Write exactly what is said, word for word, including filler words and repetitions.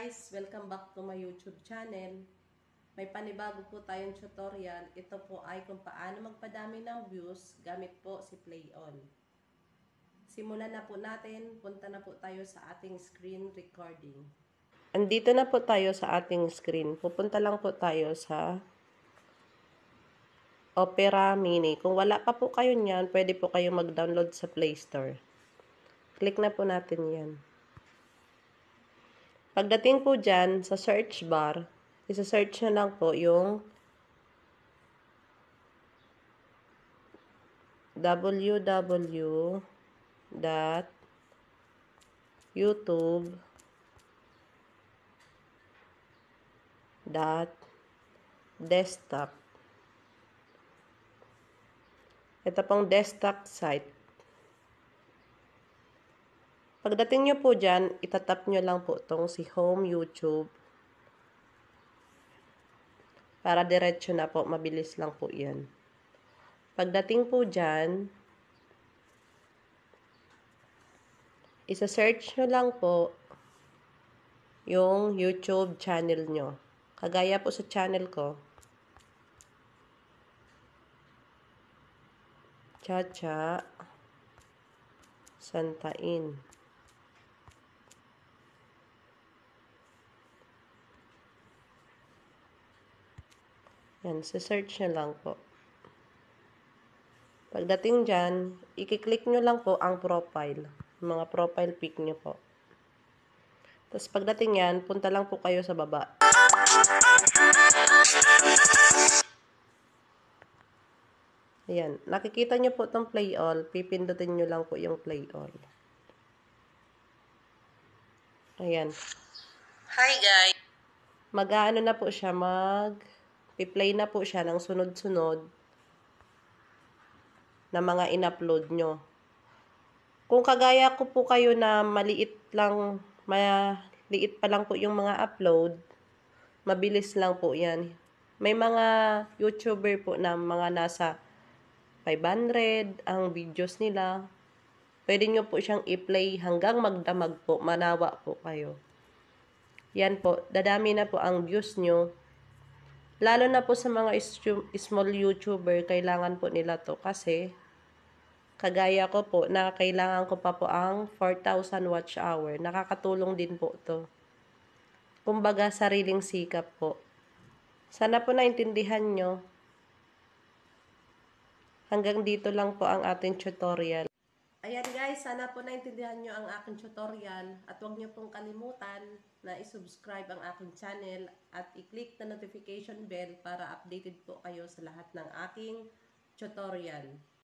guys! Welcome back to my YouTube channel. May panibago po tayong tutorial. Ito po ay kung paano magpadami ng views gamit po si PlayOn. Simulan na po natin. Punta na po tayo sa ating screen recording. Andito na po tayo sa ating screen. Pupunta lang po tayo sa Opera Mini. Kung wala pa po kayo niyan, pwede po kayo mag-download sa Play Store. Click na po natin yan. Pagdating po dyan, sa search bar, isa-search nyo lang po yung w w w dot youtube dot desktop. Ito pong desktop site. Pagdating nyo po dyan, itatap nyo lang po itong si Home YouTube. Para diretso na po, mabilis lang po yan. Pagdating po dyan, isa-search nyo lang po yung YouTube channel nyo. Kagaya po sa channel ko, Chacha Santain. Yan, search nyo lang po. Pagdating dyan, i-click nyo lang po ang profile. Mga profile pic nyo po. Tapos pagdating yan, punta lang po kayo sa baba. Ayan, nakikita nyo po itong play all. Pipindutin nyo lang po yung play all. Ayan. Hi guys! Mag-aano na po siya, mag... i-play na po siya ng sunod-sunod na mga in-upload nyo. Kung kagaya ko po kayo na maliit lang, maliit pa lang po yung mga upload, mabilis lang po yan. May mga YouTuber po na mga nasa five hundred ang videos nila. Pwede nyo po siyang i-play hanggang magdamag po, manawa po kayo. Yan po, dadami na po ang views nyo. Lalo na po sa mga small YouTuber, kailangan po nila to kasi kagaya ko po na kailangan ko pa po ang four thousand watch hour. Nakakatulong din po to. Kumbaga, sariling sikap po. Sana po naintindihan nyo. Hanggang dito lang po ang ating tutorial. Ayan guys, sana po naintindihan nyo ang aking tutorial at huwag nyo pong kalimutan na isubscribe ang aking channel at i-click na notification bell para updated po kayo sa lahat ng aking tutorial.